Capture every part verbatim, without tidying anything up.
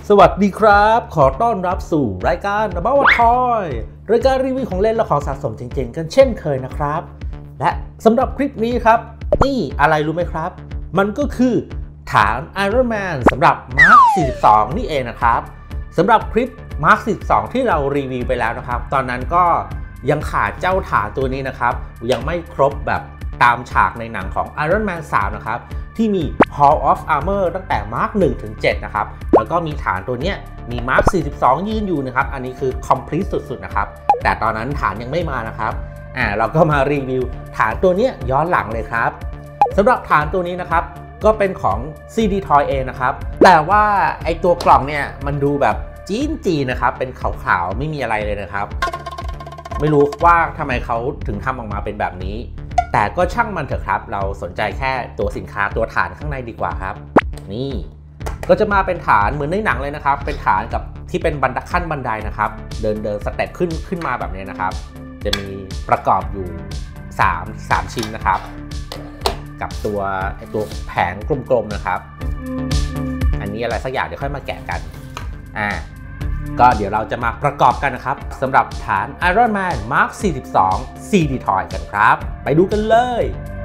สวัสดีครับขอต้อนรับสู่รายการ About Toy รายการรีวิวของเล่นและของสะสมจริงๆกันเช่นเคยนะครับและสำหรับคลิปนี้ครับนี่อะไรรู้ไหมครับมันก็คือฐาน Iron Man สำหรับ Mark สี่สิบสองนี่เองนะครับสำหรับคลิป Mark สี่สิบสองที่เรารีวิวไปแล้วนะครับตอนนั้นก็ยังขาดเจ้าฐานตัวนี้นะครับยังไม่ครบแบบตามฉากในหนังของ Iron Man สามนะครับที่มี Hall of Armor ตั้งแต่ Mark หนึ่งถึงเจ็ดนะครับแล้วก็มีฐานตัวนี้มี Mark สี่สิบสองยืนอยู่นะครับอันนี้คือ complete สุดๆนะครับแต่ตอนนั้นฐานยังไม่มานะครับอ่าเราก็มารีวิวฐานตัวนี้ย้อนหลังเลยครับสำหรับฐานตัวนี้นะครับก็เป็นของ ซี ดี Toy เองนะครับแต่ว่าไอตัวกล่องเนี่ยมันดูแบบจีนจีนะครับเป็นขาวๆไม่มีอะไรเลยนะครับไม่รู้ว่าทำไมเขาถึงทำออกมาเป็นแบบนี้แต่ก็ช่างมันเถอะครับเราสนใจแค่ตัวสินค้าตัวฐานข้างในดีกว่าครับนี่ก็จะมาเป็นฐานเหมือนในหนังเลยนะครับเป็นฐานกับที่เป็นบันไดขั้นบันไดนะครับเดินเดินสเต็ปขึ้นขึ้นมาแบบนี้นะครับจะมีประกอบอยู่3 3ชิ้นนะครับกับตัวไอตัวแผงกลมๆนะครับอันนี้อะไรสักอย่างเดี๋ยวค่อยมาแกะกันอ่าก็เดี๋ยวเราจะมาประกอบกันนะครับสำหรับฐาน Iron Man Mark สี่สิบสอง ซี ดี Toy กันครับไปดูกันเลย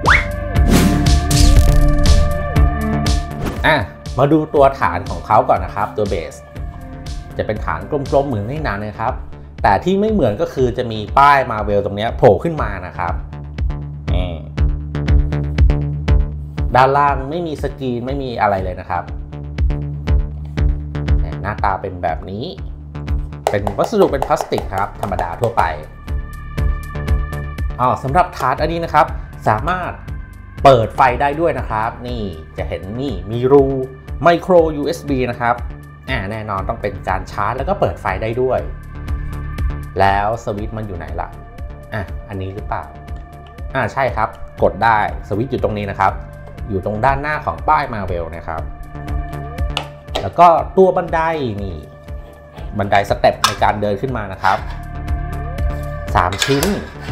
อ่ะมาดูตัวฐานของเขาก่อนนะครับตัวเบสจะเป็นฐานกลมๆเหมือนในหนังเลยครับแต่ที่ไม่เหมือนก็คือจะมีป้าย Marvel ตรงนี้โผล่ขึ้นมานะครับด้านล่างไม่มีสกรีนไม่มีอะไรเลยนะครับหน้าตาเป็นแบบนี้เป็นวัสดุเป็นพลาสติกครับธรรมดาทั่วไปอ๋อสำหรับฐานอันนี้นะครับสามารถเปิดไฟได้ด้วยนะครับนี่จะเห็นนี่มีรูไมโคร ยู เอส บี นะครับอ่าแน่นอนต้องเป็นการชาร์จแล้วก็เปิดไฟได้ด้วยแล้วสวิตช์มันอยู่ไหนล่ะอ่ะอันนี้หรือเปล่าอ่าใช่ครับกดได้สวิตช์อยู่ตรงนี้นะครับอยู่ตรงด้านหน้าของป้าย Marvel นะครับแล้วก็ตัวบันไดนี่บันไดสเต็ปในการเดินขึ้นมานะครับสามชิ้น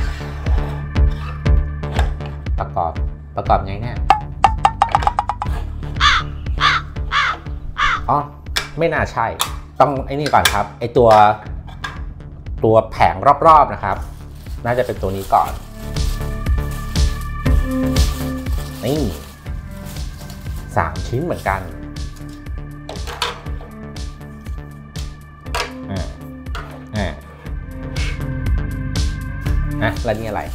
ประกอบประกอบไงเนี่ยอ๋อไม่น่าใช่ต้องไอ้นี่ก่อนครับไอ้ตัวตัวแผงรอบๆนะครับน่าจะเป็นตัวนี้ก่อนนี่สามชิ้นเหมือนกันอ่าอ่าอ่ะแล้วนี่อะไร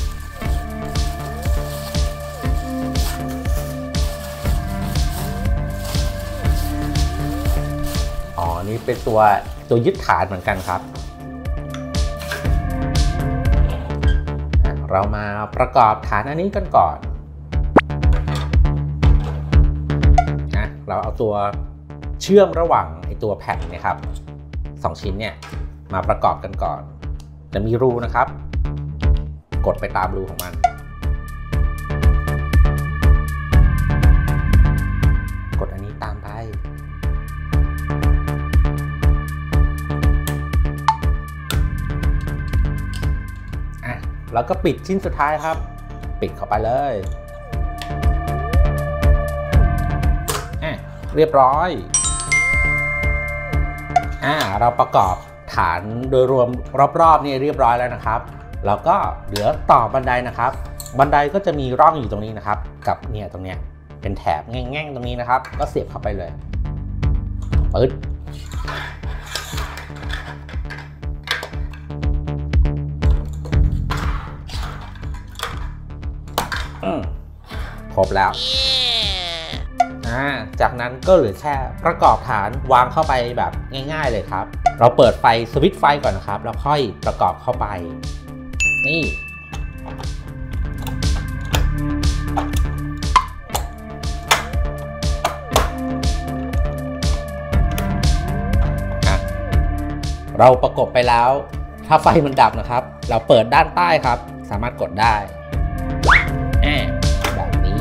อ๋อนี่เป็นตัวตัวยึดฐานเหมือนกันครับเรามาประกอบฐานอันนี้กันก่อนนะเราเอาตัวเชื่อมระหว่างไอตัวแผ่นเนี่ยครับสองชิ้นเนี่ยมาประกอบกันก่อนจะมีรูนะครับกดไปตามรูของมันกดอันนี้ตามไปอ่ะแล้วก็ปิดชิ้นสุดท้ายครับปิดเข้าไปเลยอ่ะเรียบร้อยอ่าเราประกอบฐานโดยรวมรอบๆนี่เรียบร้อยแล้วนะครับแล้วก็เหลือต่อบันไดนะครับบันไดก็จะมีร่องอยู่ตรงนี้นะครับกับเนี่ยตรงเนี้ยเป็นแถบแง่งๆตรงนี้นะครับก็เสียบเข้าไปเลยปึ๊ดครบแล้วอ่าจากนั้นก็เหลือแค่ประกอบฐานวางเข้าไปแบบง่ายๆเลยครับเราเปิดไฟสวิตช์ไฟก่อนนะครับแล้วค่อยประกอบเข้าไปนี่เราประกบไปแล้วถ้าไฟมันดับนะครับเราเปิดด้านใต้ครับสามารถกดได้แบบนี้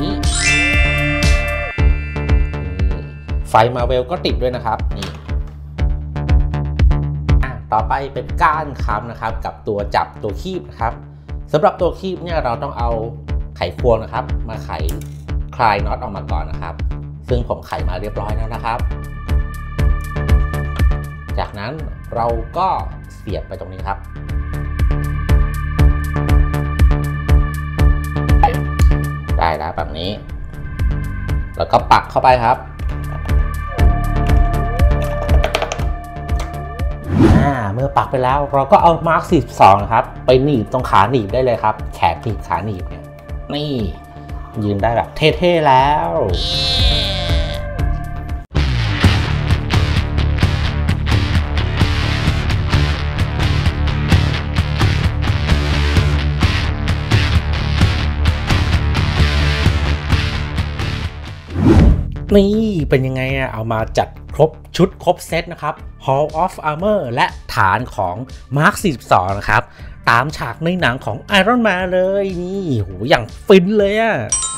ไฟมาเวลก็ติดด้วยนะครับนี่ต่อไปเป็นก้านค้ำนะครับกับตัวจับตัวคีบนะครับสำหรับตัวคีบเนี่ยเราต้องเอาไขควงนะครับมาไขคลายน็อตออกมาก่อนนะครับซึ่งผมไขมาเรียบร้อยแล้วนะครับจากนั้นเราก็เสียบไปตรงนี้ครับได้แล้วแบบนี้แล้วก็ปักเข้าไปครับเมื่อปักไปแล้วเราก็เอามาร์คสี่สิบสองนะครับไปหนีบตรงขาหนีบได้เลยครับแขนหนีบขาหนีบเนี่ยนี่ยืนได้แบบเท่ๆแล้วนี่เป็นยังไงอะเอามาจัดครบชุดครบเซตนะครับ Hall of Armor และฐานของ มาร์ค สี่สิบสอง นะครับตามฉากในหนังของ Iron Man เลยนี่โหอย่างฟินเลยอะ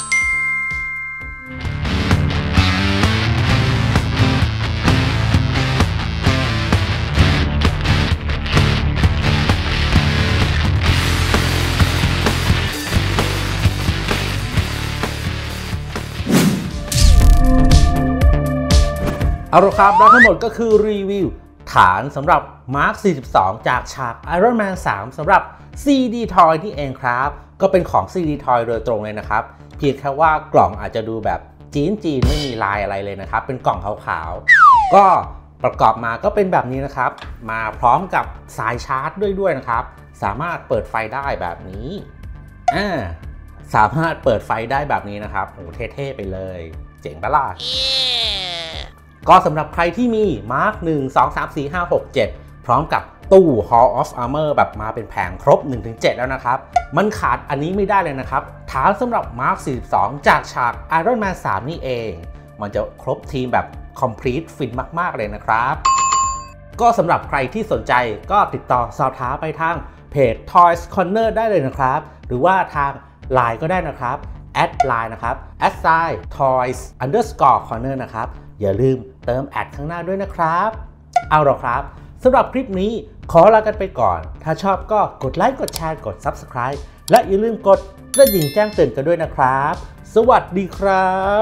เอาละครับและทั้งหมดก็คือรีวิวฐานสำหรับ มาร์ค สี่สิบสอง จากฉาก Iron Man สาม สำหรับ ซี ดี Toy นี่เองครับก็เป็นของ ซี ดี Toy โดยตรงเลยนะครับเพียงแค่ว่ากล่องอาจจะดูแบบจีนจีนไม่มีลายอะไรเลยนะครับเป็นกล่องขาวๆก็ประกอบมาก็เป็นแบบนี้นะครับมาพร้อมกับสายชาร์จด้วยด้วยนะครับสามารถเปิดไฟได้แบบนี้อ่าสามารถเปิดไฟได้แบบนี้นะครับโหเท่ๆไปเลยเจ๋งปะล่ะก็สำหรับใครที่มี มาร์ค หนึ่ง สอง สาม สี่ ห้า หก เจ็ด พร้อมกับตู้ Hall of Armor แบบมาเป็นแผงครบ หนึ่งถึงเจ็ด แล้วนะครับมันขาดอันนี้ไม่ได้เลยนะครับฐานสำหรับ มาร์ค สี่สิบสอง จากฉาก Iron Man สาม นี่เองมันจะครบทีมแบบ Complete ฟินมากๆเลยนะครับก็สำหรับใครที่สนใจก็ติดต่อสอบถามไปทางเพจ Toys Corner ได้เลยนะครับหรือว่าทาง ไลน์ ก็ได้นะครับแอดไลน์นะครับ แอท ไซน์ ทอยส์ อันเดอร์สกอร์ คอร์เนอร์ นะครับอย่าลืมเติมแอดข้างหน้าด้วยนะครับเอาล่ะครับสำหรับคลิปนี้ขอลากันไปก่อนถ้าชอบก็กดไลค์กดแชร์กด ซับสไครบ์ และอย่าลืมกดกระดิ่งแจ้งเตือนกันด้วยนะครับสวัสดีครับ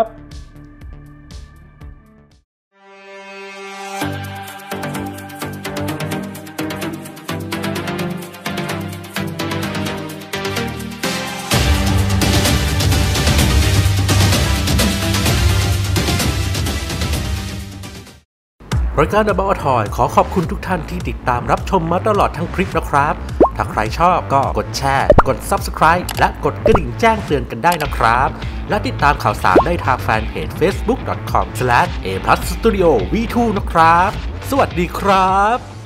รายการ About a Toy ขอขอบคุณทุกท่านที่ติดตามรับชมมาตลอดทั้งคลิปนะครับถ้าใครชอบก็กดแชร์กด ซับสไครบ์ และกดกระดิ่งแจ้งเตือนกันได้นะครับและติดตามข่าวสารได้ทางแฟนเพจ เฟซบุ๊ก ดอท คอม สแลช เอ พลัส สตูดิโอ วี ทู นะครับสวัสดีครับ